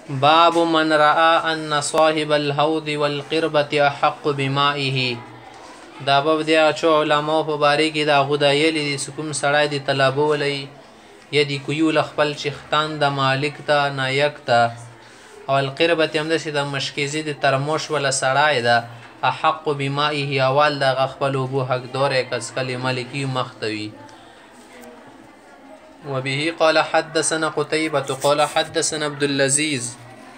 باب من رأى ان صاحب الحوض والقربة احق بمائه. دا باب دی چې علماء په باره کې دا غدایلی دي کوم سړی دی طلبولی یا دی کویول خپل چختان د مالک ته نایک ته او القربة هم داسې د مشکیزي د ترموش ولا سړی ده احق بمائه اول د خپل اوبو حقدار کس کلی مالکی مختوي. وبه قال حدثنا قتيبة قال حدثنا عبد العزيز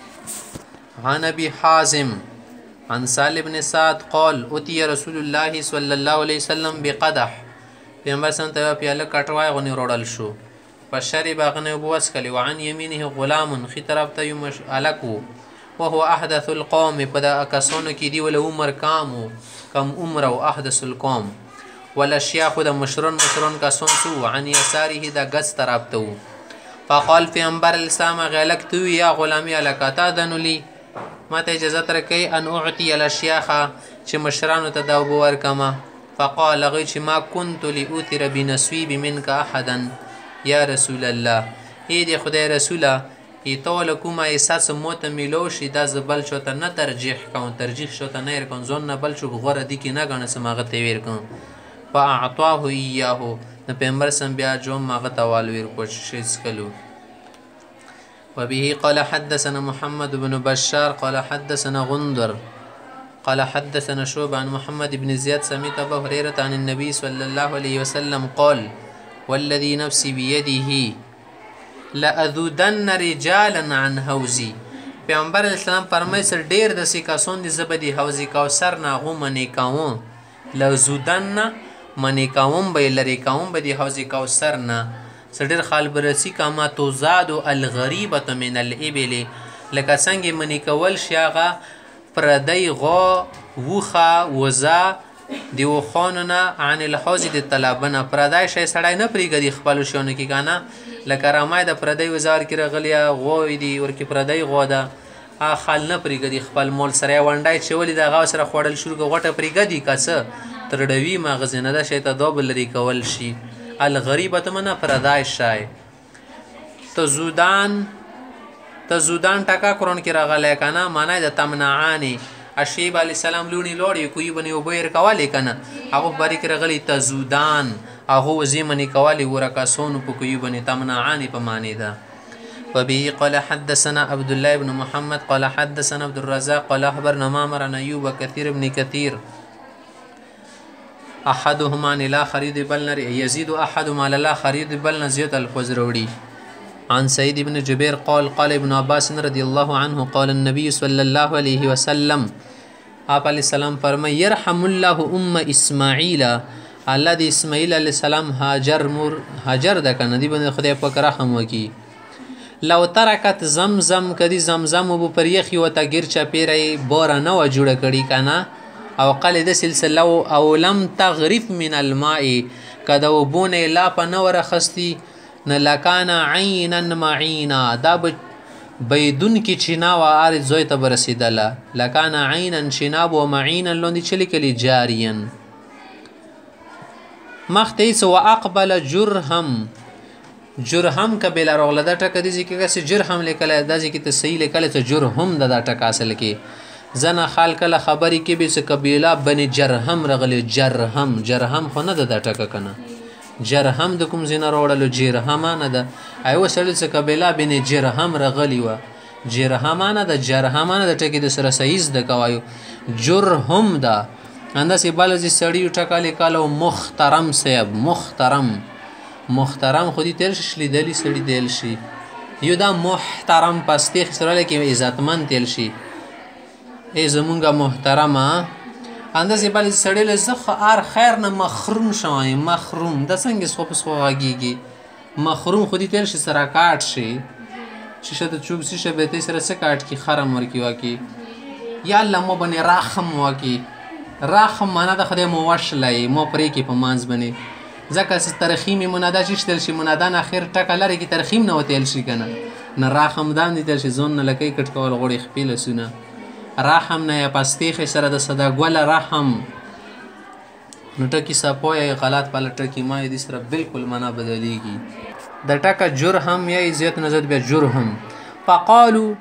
عن ابي حازم عن سالم بن سعد قال اتي رسول الله صلى الله عليه وسلم بقدح پیغمبر سم ته پیاله کټوای غنی روړل شو فشرب غنی بوس کلی وعن يمينه غلام خي طرف ته يمش الکو وهو احدث القوم پدا کسونو کې دی ول عمر کم عمر او احدث القوم ولا شيخ د مشرون کسون سو عن يساره د غس طرف ته فقال پیغمبر الاسلام غلک تو یا غلامی الکتا دنلی ماته اجازه ترکې ان اعطي الاشياخ چې مشرانو ته دا وبور کما فقال غي چې ما كنت لاثر بنسويب منك احدا يا رسول الله اې دې خدای رسوله ایتول کومه احساس موت ملو شي دا زبل شوته نه ترجیح شوته نه کوم ځون نه بل شو غوړه دي کې نه غنه سماغه تی ویر کوم فاعطاه اياه نو پیغمبر سم بیا جو ماغه توال ویر کوشش کلو. وبه قال حدثنا محمد بن بشار قال حدثنا غندر قال حدثنا شعبة عن محمد بن زياد سمعت أبا هريرة عن النبي صلى الله عليه وسلم قال والذي نفسي بيده لأذودن رجالا عن حوزي. پیغمبر اسلام فرمای سر ډیر د سکاسون دي زبدي حوزي کوثر نه غو منی کاوم لزودن منی کاوم به لری کاوم به دي حوزي کوثر نه سړي خال برسي کما توزاد الغريبه من الابل لکه څنګه منی کول شيغه پردی غو وخه وزا دی وخوننا عن الحوز د طلبنا پردای شي سړی نه پریګدي خپل شونه کې غانا لکه رامای د پردی وزار کې رغلیا غو دی ورکی پردی غو ده خال نه پریګدي خپل مول سره وندای چولې د غاو سره خوړل شروع غټه پریګدي کاسه ترډوي مغزنه ده شي ته دوبل لري کول شي الغریبه تمنا پردای شای تزودان ټکا قرآن کې راغلی کنه معنی د تمنعانی اشیب علی السلام لونی لوړی کوی بنی وبیر کوالی کنه هغه باری کې راغلی تزودان هغه وزیمنی کوالی ورکاسون په کوی بنی تمنعانی په معنی ده. وبه قال حدثنا عبد الله بن محمد قال حدثنا عبد الرزاق قال اخبرنا معمر عن ايوب كثير بن كثير احدهما لا خريد بل يزيد احدهما لا خريد بل زيد الخزروڑی. عن سيد بن جبير قال قال ابن عباس رضي الله عنه قال النبي صلى الله عليه وسلم آپ علیہ السلام فرمائے يرحم الله اسماعیل الذي اسماعیل علیہ السلام هاجر د کنه دی بن خدای پاک رحم وکي لو ترکت زمزم کدی زمزم وب پر یخي وتا غیر چا پیری بور نه و جوړ کړي کنه او قال د سلسله او لم تغرف من الماء کدا وبونه لا پنور خستی نه لکان عینا معینا دا بیدون کی چنا و ارض زوی ته برسیدله لکان عینا شناب و معینا لوندی چلی کلی جارین مختیس و اقبل جرهم کبل رغله دا ټک دي چې کسه جرهم لیکل دا چې ته صحیح لیکل ته جرهم دا ټک اصل کې زنه خال کله خبرې کې به څه قبیله بن جرهم رغلی جرهم خو نه دا ټک کنه جرهم د کوم زینه وروړلو جرهم نه ده ایو سړی څه قبیله بن جرهم رغلی و جرهم نه د ټکی د سره صحیح د کوایو جرهم ده انداسې بالزي سړی ټکاله کالو محترم صاحب محترم خودی تل شلی دلی سړی دل شي یو دا محترم پستیخ سره کې عزتمن تل شي ای زمونږه محترمه اندازې بل سړی له زخه ار خیر نه محروم شوی محروم د څنګه سخو غاګيږي محروم خودی تل شي سره کاټ شي چې شته چوب سي شبته سره څه کاټ کی خرم ورکی واکي یا الله مو بني راخم واکي راخم معنا د خدای مو وشلای مو پرې کې په مانځ بني ځکه ترخیمي منادا چې شتل شي منادا نه اخر ټکه لري کی ترخیم نه وتل شي کنه نه راخم دام دي تل شي زون نه لکې کټ کول غوړي خپل سونه رحم نه یا پستیخ سره د صدا ګول رحم نو ټکی سپوی غلط پل ټکی ما دې سره بالکل معنا بدلیږي د ټکه جرهم یا عزت نزد به جرهم فقالوا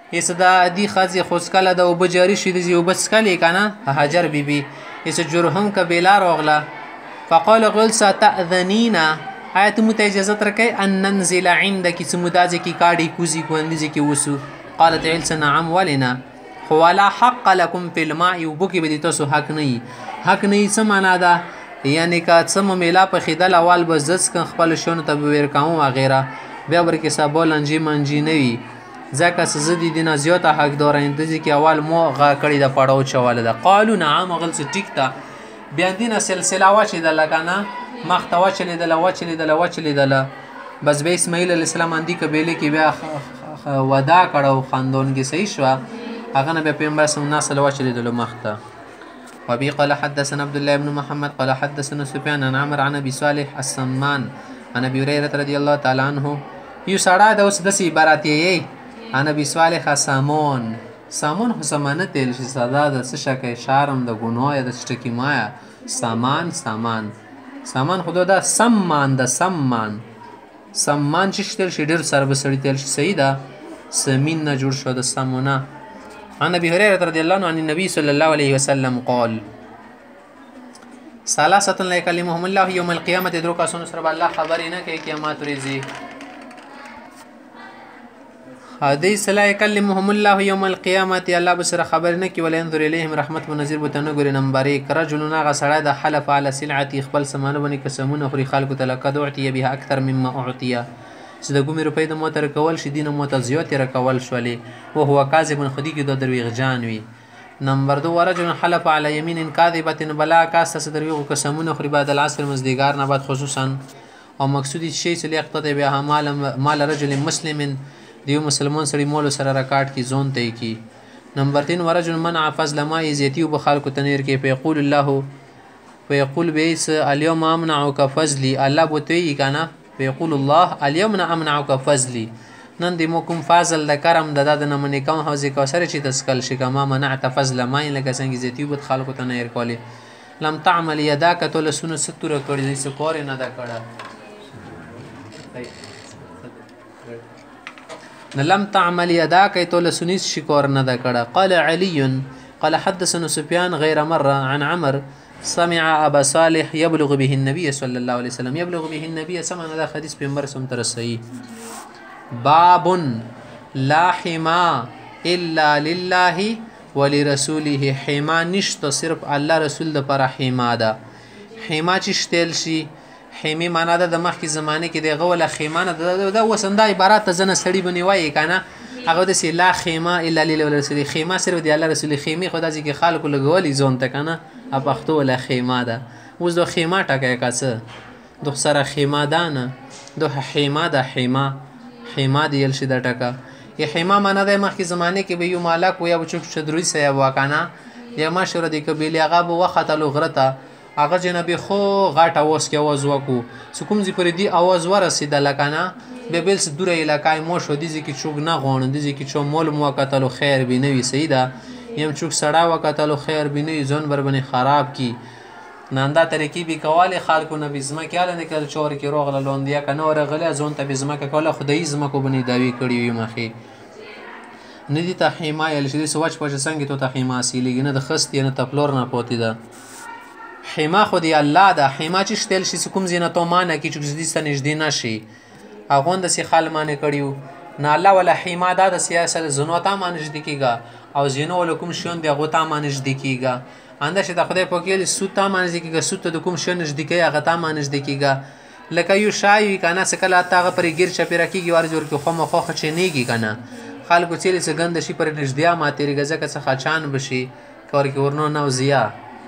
ایسه دا دی خازی خوزکله دا اوبه جاری شي دزي اوبه څکلې که نه هاجر بیبي ایسه جرهم قبیله راغله فقال غل ستأذنینا آیا ته موږ ته اجازت راکوې ان ننزل عندکې څه مو دا ځای کې کاډې کوزي کوندې کې وسو قالت علسه نعم ولې نه خو ولا حق لکم فی الماء اوبو کې به د تاسو حق نه وي حق نه وي څه معنا ده یعنې که څه مو میلا پخېدل اول به زڅ کړم خپلو شیانو ته به ویر کوم وغیره بیا ورکې سبا لنجې منجې نه وي ځکه څه زه د دې نه زیاته حقداره یم داسې کې اول مو غا کړې ده پړاو چوله ده قالو نعم هغلته ټیک ده بیا دې نه سلسله واچېدله که نه مخته واچلېدله بس بیا اسماعیل علیه السلام اندي قبیلې کې بیا ودا کړه او خاندانګي صحیح شوه هغه نه بیا پیغمبر صلی الله علیه وسلم واچلېدلو مخته وبه قال حدثنا عبد الله بن محمد قال حدثنا سفيان عن عمرو عن ابي صالح السمان عن ابي هريره رضي الله تعالى عنه یو سړی د اوس داسې عبارت یې عن ابي صالح سامون خو سمانه تیل شي صدا د څه شکه شارم د ګناه د چټکی مایا سامان خدا دا سمان چې تیل شي ډېر سر به سړی تیل شي صحیح ده سمین نه جوړ شو د سمونه عن ابي هريره رضي الله عنه عن النبي صلى الله عليه وسلم قال ثلاثه لا يكلمهم الله يوم القيامه درو کسانو سره الله خبرې نه کوي قیامت ورځې حدیث لا يكلمهم الله يوم القيامه الله بسره خبر نه کوي ولا ينظر اليهم رحمت منذر بته نه ګوري نمبر 1 رجلنا غسړه د حلف على سلعه خپل سامان باندې قسمونه خوري خلکو ته لقد اعطي بها اكثر مما اعطي چې د ګومې روپۍ د موته رکول شي دینه موته زیاتې رکول شولې وهو کاذب خودي کې د درویغجان وي نمبر 2 ورجل حلف على يمين كاذبه بلا کاسه درویغ قسمونه خوري بعد العصر مزدګار نه بعد خصوصا او مقصودی شی چې لیاقت به مال رجل مسلم دیو مسلمان سړي مول سره رکاټ کی زون ته کی نمبر 3 ورجل منع فضل ما یزیتی وبخال کو تنیر کې فیقول الله فیقول بیس اليوم امنعك فضلي الله بوتوي کنه فیقول الله اليوم امنعك فضلي نن دې مو کوم فضل د کرم د نه منې کوم حوزه کوثر چې تسکل شي کما منعت فضل ما لکه څنګه زیتی وبد خلکو تنیر کولی لم تعمل يداك تول سن ستوره کړی دې سکور نه دا کړه لم تعمل يداك تول سنيس شکور نه دا کړه قال علي قال حدثنا سفيان غير مره عن عمر سمع ابا صالح يبلغ به النبي صلى الله عليه وسلم يبلغ به النبي سمع هذا حديث پیغمبر سم ترسي باب لا حما الا لله ولرسوله حما نشته صرف الله رسول د پر حما ده حما چې شتل شي حمی معنا ده د مخکې زمانه کې دغه ولا خیمانه د وسنده عبارت ځنه سړی بنی وای کنه هغه د سی لا خیمه الا لله ورسول خیمه صرف دی الله رسول خیمه خدا چې خلکو لګولي زون ته کنه اپختو ولا خیمه ده اوس د خیمه ټکه کاسه د سره خیمه دانه د حیمه ده حیمه دی شي د ټکه ی حیمه معنا ده مخکې زمانه کې به یو مالک و یا بچو شدروي سیا وکنه یا مشوره دی کبیل هغه به وختلو غرته هغه جنبی خو غټ اواز کې आवाज وکړو سکوم زی پر دی आवाज ورسیدل کنه به بل س دوره علاقای مو شو دي چې چوک نه غون دي چې چو مول موقتلو خیر به نه وي سیدا یم چوک سړا وکتلو خیر به نه ځون بر باندې خراب کی ناندا ترکیب کواله خلکو نه بزما کاله نه کل چور کې روغله لوندیا کنه ورغله ځون ته بزما کوله خدای زما کو بنی داوی کړی وي مخې ندی ته حمایل شې سوچ پښه څنګه ته حما اصلي نه د خست نه تپلور نه پوتی ده حما خو دی الله ده حما چې شتل شي کوم زینه تو مانه کی چې دې سنجدي نشي اغوند سي خالمانه کړیو نه الله ولا حما ده د سیاست زنو ته مانج دي کیګه او زینو ولکم شون دی غو ته مانج دي کیګه انده چې د خدای په کې سو ته مانج دي کیګه سو ته د کوم شون نږدې کی هغه ته مانج دي کیګه لکه یو شای کنه سکه تاغه پر گیر چپیرا کیږي ور جوړ کې خو مخه چنيږي کنه خلکو چې لسګند شي پر نږدې ما تیرې غزه څخه چان بشي کور کې ورنو نو زیا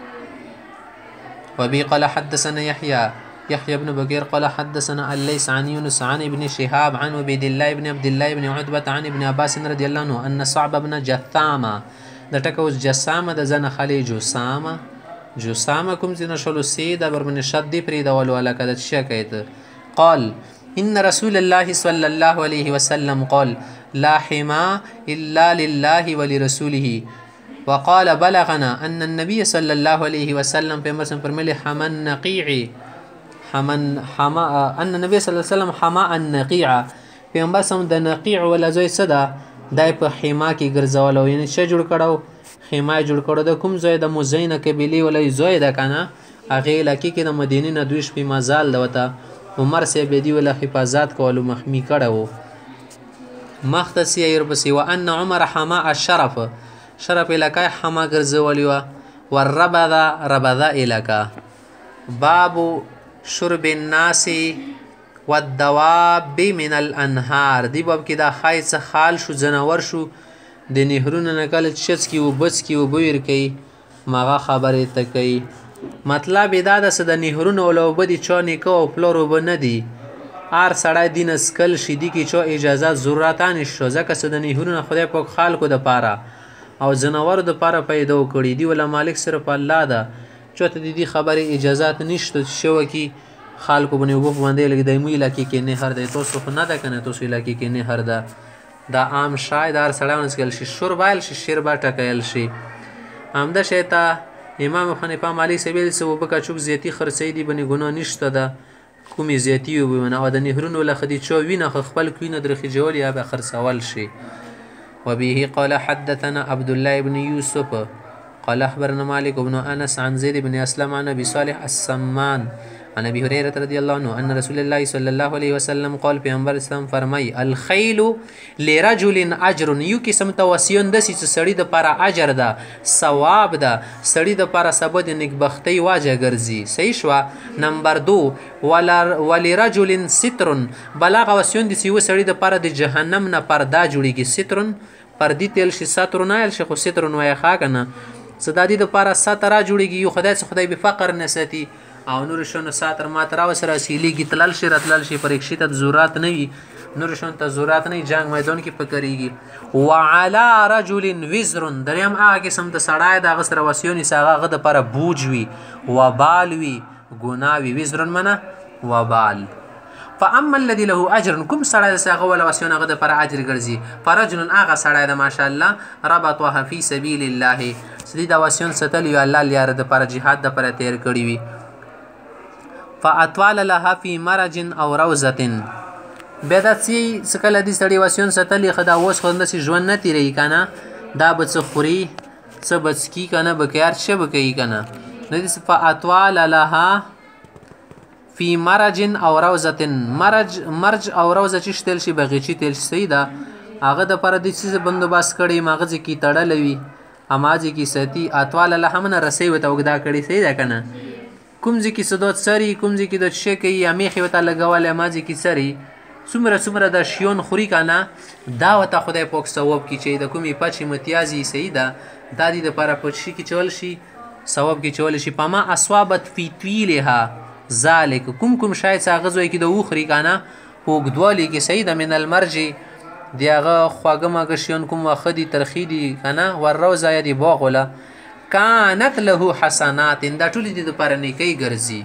وبي قال حدثنا يحيى بن بكير قال حدثنا الليث عن يونس عن ابن شهاب عن عبيد الله بن عبد الله بن عتبة عن ابن عباس رضي الله عنه أن صعب بن جثامة دټکوس جسامه د زنه خلی جسامه کوم زنه شلو سید بر من شد پری د ول ولا کده شکایت قال ان رسول الله صلى الله عليه وسلم قال لا حما الا لله ولرسوله وقال بلغنا أن النبي صلى الله عليه وسلم في مرسم فرملي حما النقيع أن النبي صلى الله عليه وسلم حما النقيع في مرسم د نقيع ولا زي صدا دا یې په خیمه کې ګرځول او یعنې څه جوړ کړی و خیمه یې جوړ کړی د کوم ځای د مزینه قبیلې ولی ځای ده که نه هغې علاقې کې د مدینې نه 2 شپې مزال ده ورته عمر صاحب یې دې وله حفاظت کولو مخمي کړی و مختص یې ورپسې وان عمر حما الشرف شرف علاقه یې حما ګرځولې وه والربذه علاقه باب شرب الناس والدواب من الانهار دی باب کې دا ښایي څه خال شو ځناور شو د نهرونو نه کله څڅکي اوبه څکي اوبه ورکوي هماغه خبرې ته کوي مطلب یې دا ده څه د نهرونو وله اوبه دي چا نیکه او پلار اوبه نه دي هر سړی دي نه څکل شي دي کې چا اجازه ضرورت نشته ځکه څه د نهرونه خدای پاک خلکو دپاره او ځناورو دپاره پیدا کړي دي وله مالک صرف الله ده چاته د دې خبرې اجازات نشته چې شوه کې خلکو باندې اوبه په باندې لګي د موږ علاقې کې نهر دی تاسو خو نه ده که نه تاسو علاقې کې نهر ده دا عام شای د هر سړی ونڅکل شي شرب ویل شي شربه ټکیل شي همده شی ته امام حنیفه مالک صاحب ویلي څه اوبه که چوک زیاتي خرڅوي دي باندې ګناه نشته ده کومې زیاتي اوبه ونه او د نهرونو له خدي چا وینه خو خپل کوینه درخیجول یا به خرڅول شي وبه قال حدثنا عبد الله بن يوسف قال أخبرنا مالك بن أنس عن زيد بن أسلم عن أبي صالح السمان عن أبي هريرة رضي الله عنه أن رسول الله صلى الله عليه وسلم قال پیغمبر اسلام فرمای الخيل لرجل اجر یو قسم توسیون دسی چې سړی د پاره اجر ده ثواب ده سړی د پاره سبب د نیکبختۍ واجه ګرځي صحیح شو نمبر 2 ولرجل ستر بلاغ وسیون دسی و سړی د پاره د جهنم نه پردا جوړیږي سترن پردی تل شي ستر نه ال شي خو ستر نو یې ښه کنه صدادی د پاره ستره جوړیږي یو خدای څخه خدای به فقر نه ساتي او نور شنو ساتر ماترا وسره سیلیږي تلل شي راتلل شي پرېښي ته ضرورت نه وي نور شنو ته ضرورت نه جنگ میدان کې پکړيږي وعلى رجل وزر دریم هغه قسم د سړای د غسر وسیونی ساغه د پر بوج وي وبال وي ګناوي وزر منه وبال فاما الذي له اجر کوم سړی ساغه ولا وسیون هغه د پر اجر ګرځي فرجل هغه سړی د ماشاءالله ربطها في سبيل الله سدي د وسیون ستل یو الله لپاره د پر jihad د پر تیر کړی وي فاطوال لها في مرج او روزه بیا دا څه کله دې سړی وسیون ستلی خدا اوس خو داسې ژوند نه تیروي که نه دا به څه خوري څه به څکي که نه به کار څه به کوي که نه نو داسې فاطوال لها في مرج او روزه مرج او روزه چې تل شي بغیچي تل شي صحیح ده هغه دپاره دې څه بندوبست کړی مغزې کې تړلی وي هماځې کې ساتي اطوال لها منه رسۍ ورته اوږده کړې صحیح ده که نه کوم ځای کې څه دود سري کوم ځای کې دود شی کوي یا میخې ورته لګولی هماځې کې سري څومره د شیون خوري که نه دا ورته خدای پاک ثواب کړي چې د کومې پچې متیازي صحیح ده دا دې دپاره په شي کې چول شي ثواب کې چولی شي پما اصوابت فی طویلها ذلک کوم شاید څه هغه ځای کې د وخوري که نه په اوږدوالي کې صحیح ده من المرج د هغه خواږه ماږه شیان کوم واښه دي ترخي دي که نه والروزه یا د باغ وله کانت له حسنات دا ټولې دې دپاره نیکۍ ګرځي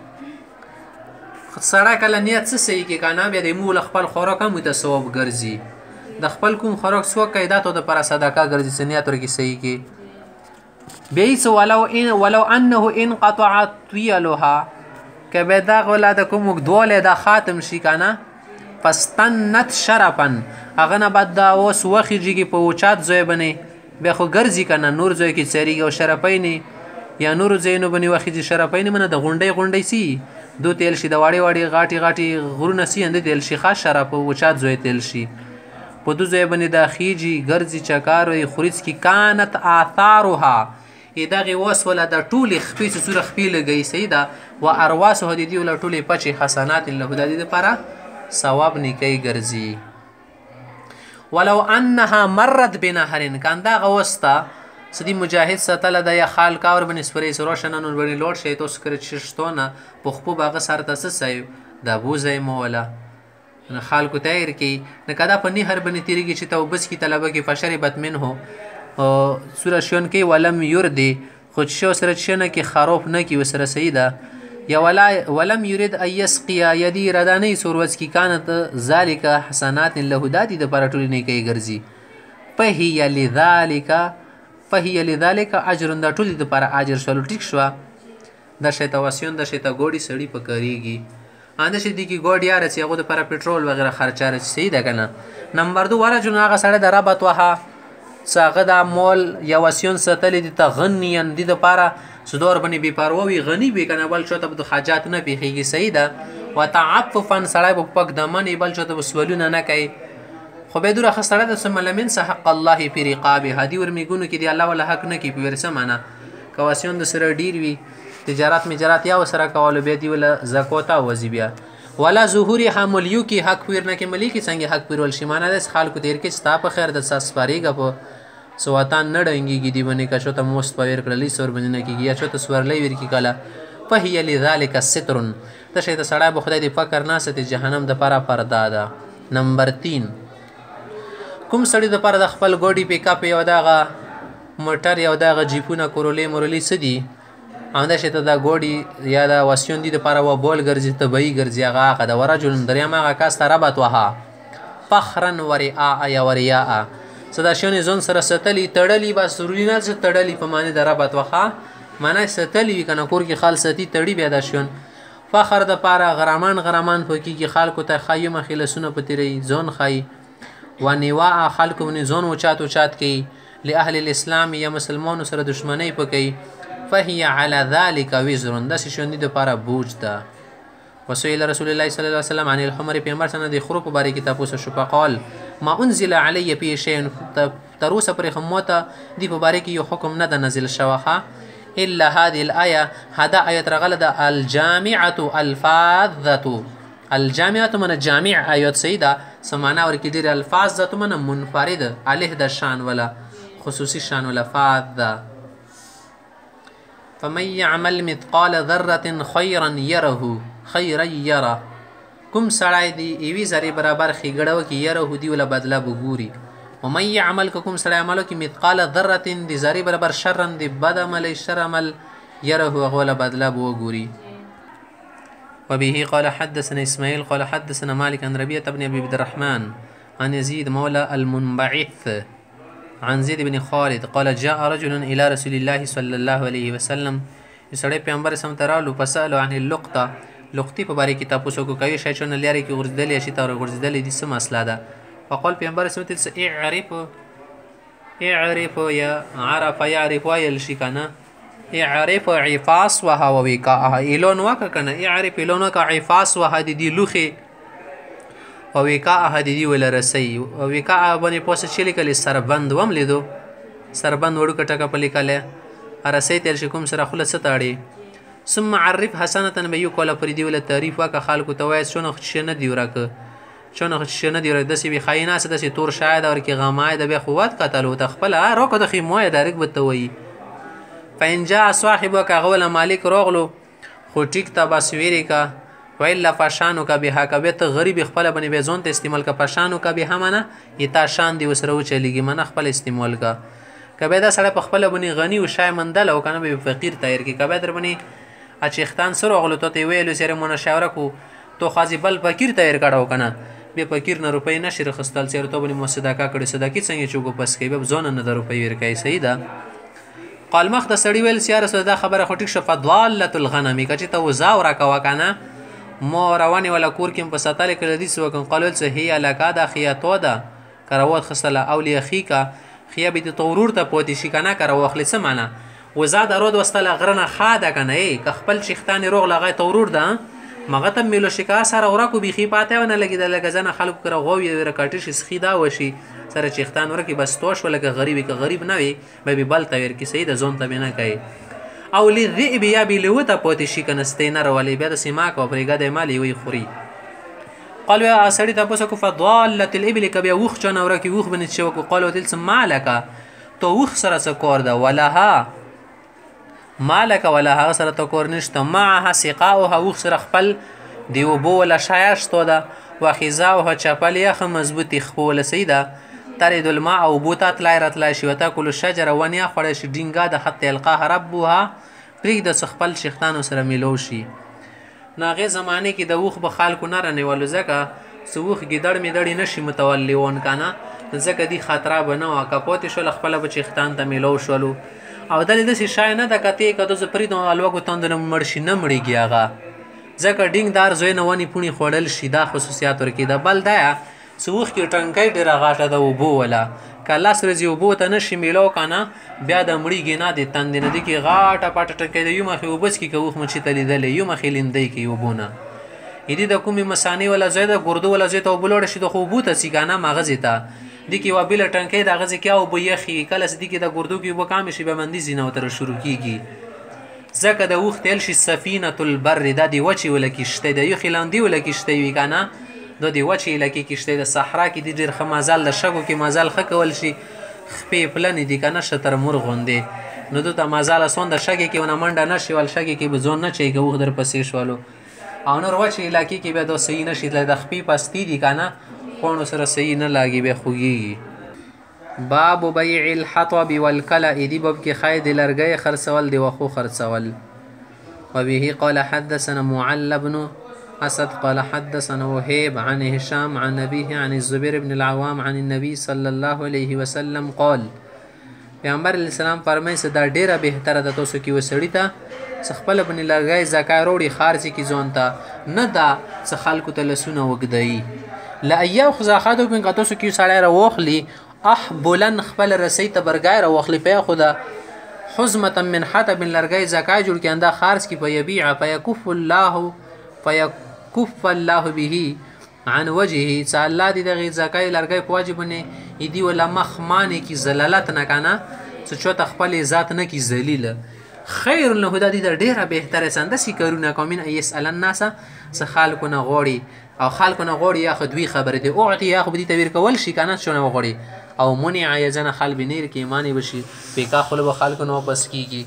سړی کله نیت څه صحیح کې که نه بیا د مو له خپل خوراک هم ورته ثواب ګرځي د خپل کوم خوراک څوک کوي دا ته دپاره صدقه ګرځي څه نیت ورکې صحیح کې بیا یې څه ولو انه انقطع طویلها که بیا دغه ولا د کوم اوږدوالی دا ختم شي که نه فاستنت شرفا هغه نه بعد دا اوس وخیږي په اوچات ځای باندې بیا خو ګرځي که نه نور ځای کې څریږي او شرفین یا نورو ځایونو باندې وخیږي شرفین منه د غونډۍ سي دو تیل شي د واړې غاټي غرونه سي انده تیل شي خاص شرف او اوچات ځای تیل شي په دو ځای باندې دا خیږي ګرځي چکار وي خوريڅ کې کانت آثارها دغه وس ولا د ټولې خپې چې سوره خپې لګی صحیح ده و ارواس هدي ولا ټولې پچې حسنات له خدای دې لپاره ثواب نیکي ګرځي ولو انها مرت بنهر کان دا غوستا سدي مجاهد ستل د یا خال کاور بن سپری سروشنن بن لوړ شي تو سکر چشتونه په خپو باغ سره تاسو سي د بوزي مولا نه خال کو تایر کی نه کدا په نهر بن تیریږي چې تو بس کی طلبه کې فشربت منه سوره شون کې ولم يردي خود شو سره شنه کې خروف نه کې وسره سیده یا ولم يرد ان يسقي يدي رداني سوروس کی كانت ذلك حسنات له دادي د پرټولې نه کوي ګرځي فهي لذلك اجر د ټولې د پر اجر شول ټیک شو د شیطه وسیون د شیطه ګوډي سړی پکړيږي انده شي دي کی ګوډ یار چې هغه د پر پټرول وغیرہ خرچاره سي ده کنه نمبر 2 ورجل هغه سړی د ربط وها څه هغه د مول یا وسیون ساتلی دي ته غنین دي دپاره چې دور باندې بې پروا وي غني وي که نه بل چاته به د حاجات نه پېښېږي صحیح ده وتعففا سړی به پک دمن وي بل چاته به سولونه نه کوي خو بیا دوره ښه سړی د ثم لم ينس حق الله فی رقابه دي ورمیږونو کې دی الله والا حق نه کوي په ورڅه معنا که وسیون د سره ډېر وي تجارت مجارت یا ورسره کولو بیا دي وله زکوته وځي بیا ولا ظهور حملیو کې حق پیر نه کې ملی کې څنګه حق پیر ول شي معنا د خلکو تیر کې ستا په خیر د ساس پارېږه په سواتان نه ډنګېږي دي باندې که چاته مست په ویر کړلی سور باندې نه کېږي یا چاته سورلی ویر کړي کله فهي لذلک ستر ته شی د سړی به خدای دې فکر نه ساتي جهنم دپاره پرده ده نمبر 3 کوم سړي دپاره د خپل ګوډي پیکاپ یو دغه موټر یو دغه جیپونه کورولې مرولې څه دي همدا شی ته د ګوډي یا د وسیون دي دپاره و بول ګرځي طبعي ګرځي هغه د ورجل دریم هغه کس ته ربط وها فخرا ورعاء یا وریا څه دا شیانې ځان سره ستلي تړلي بس ضروري نه چې تړلي په معنی د ربط وخه معنی ستلي وي که نه کور کې خال ستي تړي بیا دا شیان فخر دپاره غرامان په کېږي خلکو ته ښایي مخې لسونه په تېروي ځان ښایي ونواء خلکو باندې ځان اوچات کوي لاهل الاسلام یا مسلمانو سره دشمنۍ په کوي فهي على ذلك وزر داسې شیان دي دپاره بوج ده وسئل رسول الله صلی الله علیه وسلم عن الحمر پیغمبر څنګه د خرو په باره کې تاسو شو فقال ما انزل علی فی شیء تر اوسه پرې خو موته دې په باره کې یو حکم نه ده نازل شوی الا هذه الايه هدا آیت رغله ده الجامعه الفاظه الجامعه من جامع آیات سیده سمانا ورکی ډېر الفاظ ذات من منفرد علیه د شان ولا خصوصي شان ولا فاظ فمن يعمل مثقال ذره خيرا يره خیره یره کوم سړی دی یوې ذرې برابر ښېګړه وکړي یره دي وله بدله به ګوري ومن یعمل که کوم سړی عمل وکړي مثقال ذرة د ذرې برابر شرا د بد عملی شر عمل یره هغه وله بدله به وګوري وبه قال حدثنا اسماعیل قال حدثنا مالك عن ربيعة بن ابي عبد الرحمن عن يزيد مولى المنبعث عن زيد بن خالد قال جاء رجل الى رسول الله صلى الله عليه وسلم سړی پیغمبر اسلام ته راغلو فسألو عن اللقطه لقطې په باره کې تاسو کو کوي شی چونه لري کې غورځېدلې شي ته غورځېدلې دي څه مسله ده فقال پیغمبر اسلام ته اعرف یا عرف يعرف ویل شي کنه اعرف عفاس وها ووقاءها ایلون وکه کنه اعرف ایلون وکه عفاس وها دي لوخي او وقاءها دي ول رسي او وقاء باندې پوسه چلی کلی سربند وم لیدو سربند وړو کټه په لیکاله رسي تل شي کوم سره خلص تاړي ثم عرف حسنه بيو کوله پریدي ول تعریف وکه خلکو ته وای شنو خشنه دی ورکه شنو خشنه دی ورکه د سی بي خاينه سده سي تور شاید اور کی غمای د به قوت قتل ته خپل روکه د خیمه دارک بتوي فإن جاء صاحبك غول مالک روغلو خو ټیک ته بس ویری کا وإلا فشانو کا به حکبت غریب خپل بنی به ځون ته استعمال کا پشانو کا به همنه یتا شان دی وسره و چلیږي من خپل استعمال کا کبه دا سره په خپل بنی غنی او شای مندل او کنه به فقیر تایر کی کبه در بنی اچختان سره غلو ته ویلو سره مشاوره کو تو خازی بل فقیر تایر کړهو کنه به فقیر نه روپۍ نشي خستل سره ته بنی مصدقه کړي صدقې څنګه چوغو پس کوي به ځون نه د روپۍ ورکای صحیح ده قال مخ د سړی ویل سیاره سره دا خبره خټیک شو فضالت الغنم کچې ته وزا ورکوا کنه مو رواني ولا کور کې په ساتل کې لدی سو کوم قالول سه هي علاقه د خیاتو ده کروات خصله اولی خیکا خیا به تورور ته پوتی شي کنه کرو خلص معنا وزا د رود وستله غرنه خاده کنه ای ک خپل شیختان روغ لغه تورور ده مغه ته ملو شکا سره ورکو بيخي پاته ونه لګیدل لګزنه خلق کرو غوي ورکټی شي سخیدا وشي سره شیختان ورکی بس توش ولګه غریبی ک غریب نه وي به بل تایر کی سید زون ته بنا کوي او لذئب یا بلوته پوتی شي کنستینر ولی بیا د سیما کو پرګه د مالی وی خوري قالوا يا سړی تاسو کو فضالت الابل کبه وخ چنه ورکی وخ بنت شو کو قالوا تل مالک تو وخ سره سکور ده ولها مالک ولها سره تو کور نشته معها سقاؤها وخ سره خپل دیو بو ولا شایشتو ده وخزاوها چپل یخ مضبوطی خپل سیده ترید الماء او بوتات لایرت لا شي وتاكل الشجره ونیا خړ شي ډینګا د خط القاه ربها پرې د خپل شیختانو سره ملو شي ناغه زمانه کې د وخ به خلکو نه رنیولو زکه سوخ ګډړ میډړی نشي متولیون کنه زکه دی خطر بنو کپوت شو خپل به شیختان ته ملو شولو او د دې شای نه د کته کده ز پرې د الوګو تند مرشي نه مړیږي هغه زکه ډینګ دار زوی نه ونی پونی خوړل شي دا خصوصیات ورکی د بل دا څه وخت کې ټنکۍ ډېره غاټه ده اوبو وله که لس ورځې اوبو ته نشي میلو که نه بیا د مړیږي نه د تندې نه دي کې غاټه پاټه ټنکۍ ده یو مخې اوبه څکي که اوښ مچي ته لیدلی یو مخې لیندی کوي اوبو نه دې د کومې مثانې والا ځای ده ګردو والا ځای ته اوبه لوړه شي د خو اوبو ته څي که نه مغزې ته دې کې یوه بېله ټنکۍ د هغه ځای کې اوبه یخي کله چې دې کې د ګردو کې اوبه کامې شي بیا مندي ځینه ورته شروع کېږي ځکه د اوښ تیل شي سفینة البر دا د وچې وله کښتۍ د یخې لاندې وله کښتۍ وي که نه دا د وچې علاقې کښتۍ د صحرا کې دي ډېر ښه مزل د شګو کې مزل ښه کول شي خپې پلنې دي که نه شترمرغ غوندې نو دو ته مزل اسون د شګې کې ونه منډه نه شي ول شګې کې به ځون نه چي که اوښ در پسې شولو او نور وچې علاقې کې بیا دا صحیح نه شي د خپې پستي دي که نه خوڼو سره صحیح نه لاګي بیا خوږېږي باب بیع الحطب والکلأ دې باب کې ښایي د لرګۍ خرڅول د وښو خرڅول وبه قال حدثنا معل بن اسد قال حدثنا وهيب عن هشام عن أبيه عن الزبير بن العوام عن النبي صلى الله عليه وسلم قال پیغمبر علیه السلام فرمایي چې دا ډېره بهتره ده تاسو کې وسړي ته چې خپله بنې لرګی زکای روړي خارڅي کې ځون ته نه ده چې خلکو ته لسونه وږدوي له ایاخذ احدکم که تاسو کې سړی راواخلي احبلن خپل رسۍ ته برګی راواخلي فیاخذ حزمة من حطب لرګی زکای جوړ کړي انده خارڅ کړي فیبیع فیکف الله به عن وجهه چې الله دې دغې زکای لرګی په وجه باندې دې وله مخ مانې کي زلالت نه که نه چې چاته خپل ذات نه کي ذلیله خیر له دا دې د ډېره بهتره څه همداسې کارونه کوم من ان یسأل الناس څه خلکو نه غواړي او خلکو نه غواړي یا خو دوی خبرې دي اعطي یا خو به دې ته ویر کول شي که نه چونه وغواړي او منع یزنه خل بنیر کې ایمانې بشي پیکا خوله به خلکو نه واپس کېږي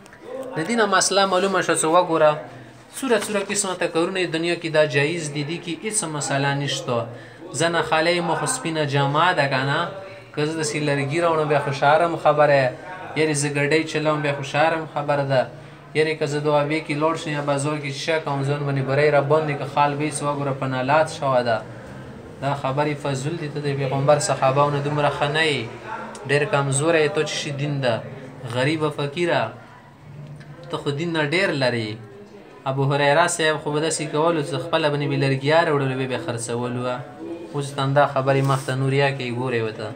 د دې نه مسله معلومه شوه چې وګوره څوره قسمه تکرونه دنیا کې دا جایز دي دي کې هېڅ مسله نشته زنه خالی مخ سپینه جامه ده که نه که زه داسې لرګي راوړم بیا خو شهرم خبره یعنې زه ګډۍ چلوم بیا خو شهرم خبره ده یعنې که زه دوابې کې لوړ شم یا بازار کې شیشه کوم ځان باندې بری را باندې که خال بیس وګوره په نالات شوه ده دا خبرې فضول دي ته د پیغمبر صحابهونه دومره ښه نه یې ډېر کمزوری یې تو چې شي دین ده غریبه فقیره ته خو دین نه ډېر لرې ابو هریره صاحب خو به داسې کولو چې خپله بنې به لرګیا راوړلو بیا به خرڅولو اوس ته همدا خبرې مخته نوریا کوي ګورې ورته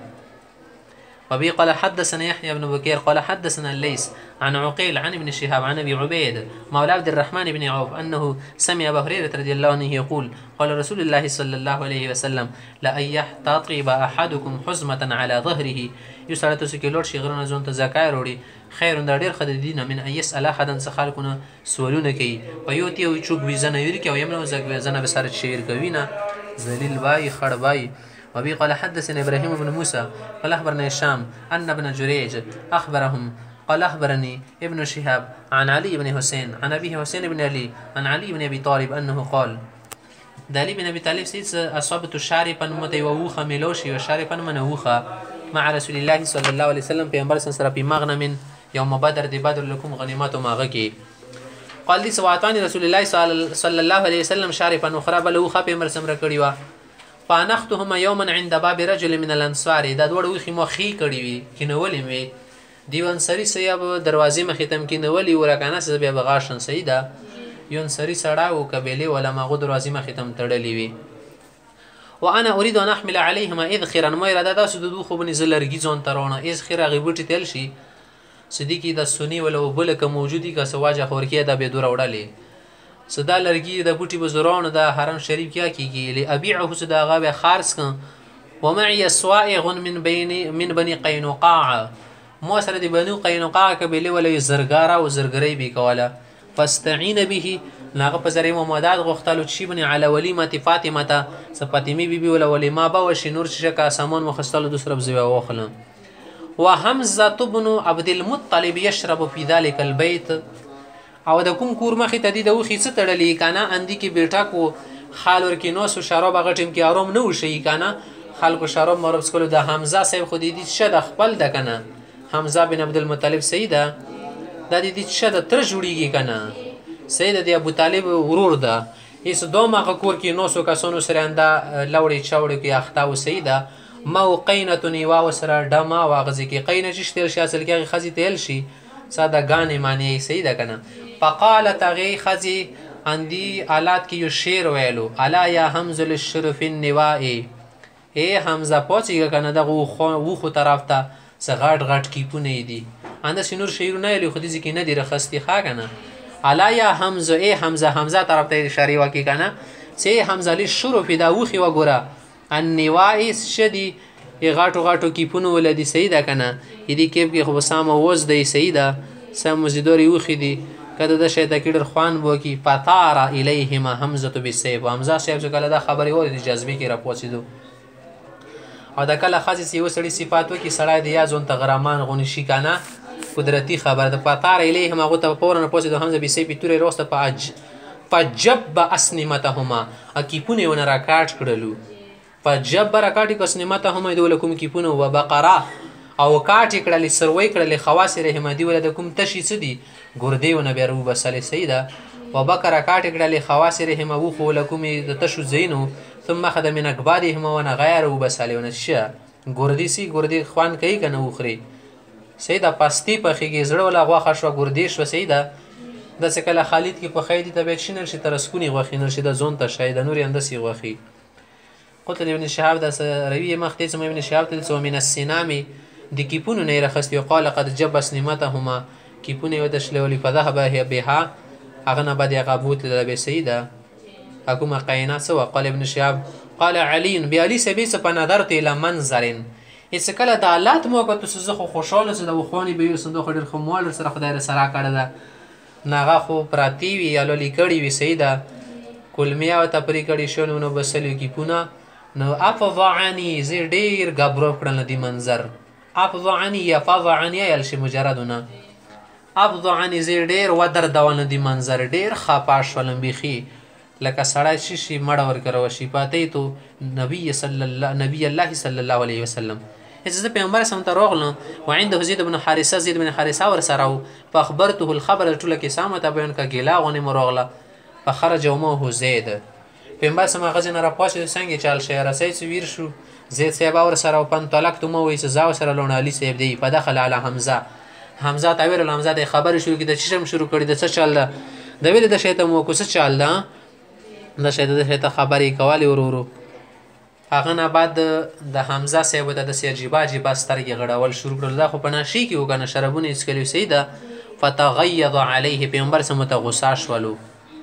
وبه قال حدثنا يحيى بن بكير قال حدثنا الليث عن عقيل عن ابن شهاب عن ابي عبيد مولى عبد الرحمن بن عوف انه سمع ابا هريره رضي الله عنه يقول قال رسول الله صلى الله عليه وسلم لا ان يحتطب احدكم حزمه على ظهره يسالت سكيلور شي غرنا زون تزکای وروړي خیر دا ډیر خد دینه من ايس الا حدن خلقنا سوالونه کوي پيوتي او چوک ویزنه یوري کوي يمنو زګ ویزنه به سره شعر کوي نه ذلیل بای خړ بای وبي قال حدثنا ابراهيم بن موسى قال اخبرنا هشام ان ابن جريج اخبرهم قال اخبرني ابن شهاب عن علي بن حسين عن ابيه حسين بن علي عن علي بن ابي طالب انه قال علي بن ابي طالب سيد اصابت شارفا متووخا ملوشي وشارفا منوخا مع رسول الله صلى الله عليه وسلم پیغمبر سره په مغنم يوم بدر دي بدر لكم غنیمات ماغه کی قال لي سواتان رسول الله صلى الله عليه وسلم شارفا اخرى بلوخه پیغمبر سره کړی و فانختهما يوما عند باب رجل من الانصار دا دوړ وخي مخې کړی وي کینولې وي دیوان سری سیاب دروازې مخې تم کینولې ورکانه سبب بیا بغاشن سیدا یون سری سړا او قبيله ولا ماغو دروازې مخې تم تړلې وي وانا اريد ان احمل عليهما اذخرا ما اراده دا سدو خو بني زلرګي ځون ترونه اذخرا غيبوټي تل شي صدیقي د سنی ولا وبلک موجودي کا سواجه خورکیه د به دور وړلې صدا لرګي د بوټي بزرونه د حرم شریف کیا کیږي لابيعه صدا غا خارس کن ومعي سوائغ من بني قينقاع مو سره د بنو قينقاع قبيله ولا زرګارا او زرګري بي کوله فاستعين به ناغه په ذریعه ممداد غختلو شی بني على وليمه فاطمه ته فاطمه بي ولا وليما با وش نور شکا سامان مخستلو د سرب زوی واخلم وحمزه بن عبد المطلب يشرب في ذلك البيت او د کوم کور مخې ته د وخي څه تړلې کنه اندی کې بیٹا کو خال ور کې نو سو شراب غټم کې اروم نه وشي کنه خلکو شراب مرب سکلو د حمزه صاحب خو دې شد خپل د کنه حمزه بن عبد المطلب سیده د دې شد تر جوړیږي کنه سید د ابو طالب ورور ده هیڅ دومره کور کې نو سو کسانو سره انده لوړی چاوړی کې اخته سیده موقینه نیوا وسره دما واغزي کې قینه چشتل شاسل کې خزي تل شي ساده غانې معنی سیده کنه فقالت غي خزي عندي آلات کې یو شعر ویلو الا یا همزل الشرف النوائي ای حمزه پاڅېږه که نه دغه وښو طرف ته څه غټ غټ کیپونه یې دي همداسې نور شعرونه ویلي خو دې کې نه دي رخصتي ښه که نه الا یا حمزه ای حمزه حمزه طرف ته اشارې وکړي که نه چې ای حمزه لږ شروع پې دا وښې وګوره النوائي څه دي غټو غټو کیپونو ولدي صحیح ده که نه دې کیپ کې خو به سامه وز دی صحیح ده سم مزیدورې وښې دي که د ده شی ته کې ډېر خوند به وکړي فطار الیهما حمزة بالسیف حمزه صاحب چې کله دا خبرې واورېدې جذبې کې راپاڅېدو او د کله ښځې چې یو سړي صفات وکړي سړی د یا ځون ته غرامان غونې شي که نه قدرتي خبره ده فطار الیهما هغو ته فورا راپاڅېدو حمزه بالسیف تورې راوسته فجب اسنمتهما کیپونه یې ونه راکاټ کړلو فجب راکاټ یې کړه اسنمتهما د وله کوم کیپونه و بقره او کاټ یې کړلې سروی کړلې خواص رحمه دي وله د کوم تشي څه دي ګردې ونه بیا راوبسلې صحیح ده وبکره کاټ یې کړلې خواص رحمه وخو له کومې د تشو ځایونو ثم اخذ من اکبادهما ونه غیر وبسلې ونه شه ګردې سي ګردې خوند کوي که نه وخوري صحیح ده پستې پخېږي زړه وله غوښه شوه ګردې شوه صحیح ده داسې کله خالد کې پخی دي ته باید شینل شي ترسکونې غوښې نل شي د ځون ته شی د نورې همداسې غوښې قتل ابن شهاب داسې روي مخ ته ابن شهاب ته ومن السنام د کیپونو نه یې راخستې وقال قد جب اسنمتهما کیپونه یې وتشلولې فذهب بها هغه نه بعد یې هغه بوتله بې صحیح ده کومه قینه څه وه قال ابن شهاب قال علي بعلي صاحبې څه په نظرت الی منظر هېڅ کله د حالات مو وکړو چې زه خو خوشحاله څه د وخوانې به یوسم خو ډېر ښه موال سره خدای سره کړې ده نه هغه خو پراتې وي یا لولې کړې وي صحیح ده کلمې ورته پرې کړې شوې نو بسلې کیپونه نو افضعنی زه ډېر ګبروب کړل دې منظر افضعنی یا فضعنی یل شي مجردونه افضعنی زه ډېر ودردونه دې منظر ډېر خفه شولم بیخي لکه سړی چې شي مړه ورکړه وشي پاتې تو نبی الله صلی الله علیه وسلم زه پیغمبر اسلام ته راغلم وعنده زید بن حارثه زید بن حارثه ورسره و فاخبرته الخبر ټوله کیسه ماته بیان کړه ګیلا غونې مو راغله فخرج معه زید پیغمبر اسلام هغه ځای نه راپاڅېد څنګه چل شی رسۍ چې ویر شو زید صاحب ورسره و فانطلقت ما وایي چې زه ورسره لاړم علي صاحب دی فدخل علی حمزه حمزه ته ویل حمزه ته خبرې شروع کړي د چشم شروع کړي د څه چل ده د ویلې د شی ته مو کو څه چل ده د شی ته خبرې کولې ورو هغه نه بعد د حمزه صاحب ته داسې عجیبه عجیبه سترګې غړول شروع کړل دا خو په ناشې کې و که نه شرابونه یې څښلي صحیح ده فتغیض علیه پیغمبر صاحب ته غصه شولو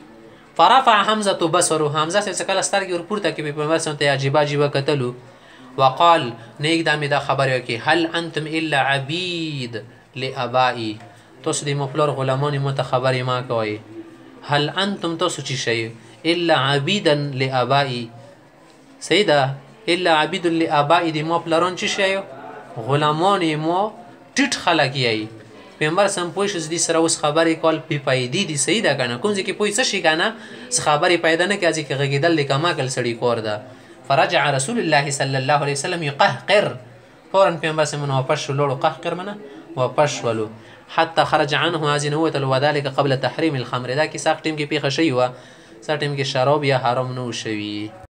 فرفع حمزه بصره حمزه صاحب څه کله سترګې ورپورته کړې پیغمبر صاحب ته عجیبه عجیبه کتلو وقال نیک دا مې دا خبرې وکړي هل انتم الا عبید لابائي تاسو د مپلار غلامان مو ته خبرې ما کوئ هل انتم تاسو چې شئ الا عبیدا لابائي صحیح ده الا عبید لابائي د ما پلاران چې شئ غلامان مو ټیټ خلک یئ پیغمبر سم پوه شو دې سره اوس خبرې کول بې فایدې دي صحیح ده که نه کوم ځای کې پوه څه شي که نه څه خبرې پیدا نه کړي ځای کې غږېدل د کماکل سړي کور ده فرجع رسول الله صلی الله علیه وسلم یقهقر فورا پیغمبر سم واپس شو لوړو قهقر منه واپس شولو حتی خرج عنه هذه نوتل وذلك قبل تحریم الخمر دا کیسه ټیم کې پیښه شوې وه څه ټیم کې شراب یا حرام نه و شوي